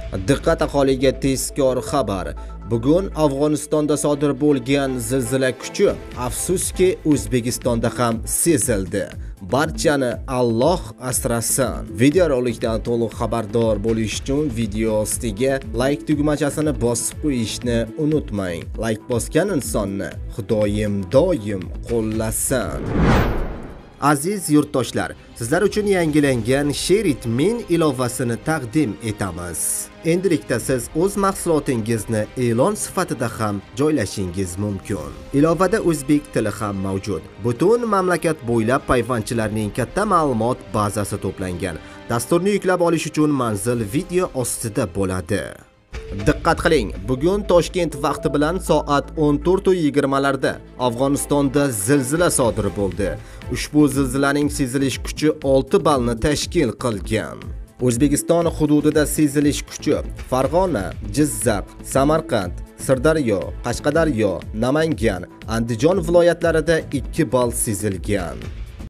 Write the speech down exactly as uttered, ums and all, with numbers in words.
Diqqat aholiga tezkor xabar. Bugun Afg'onistonda sodir bo'lgan zilzila kuchi afsuski O'zbekistonda ham sezildi. Barchani Alloh asrasin. Videorolikdan to'liq xabardor bo'lish uchun video ostiga like tugmachasini bosib qo'yishni unutmang. Like bosgan insonni Xudoyim doim qo'llasin. Aziz yurtdoshlar, sizlar uchun yangilangan Sherit Men ilovasini taqdim etamiz. Endilikda siz o'z mahsulotingizni e'lon sifatida ham joylashingiz mumkin. Ilovada o'zbek tili ham mavjud. Butun mamlakat bo'ylab payvandchilarning katta ma'lumot bazasi to'plangan. Dasturni yuklab olish uchun manzil video ostida bo'ladi. Diqqat qiling, bugun Toshkent vaqti bilan soat o'n to'rt yigirma larda Afg'onistonda zilzila sodir bo'ldi. Ushbu zilzilaning sezilish kuchi olti ballni tashkil qilgan. O'zbekiston hududida sezilish kuchi Farg'ona, Jizzax, Samarqand, Sirdaryo, Qashqadaryo, Namangan, Andijon viloyatlarida ikki ball sezilgan.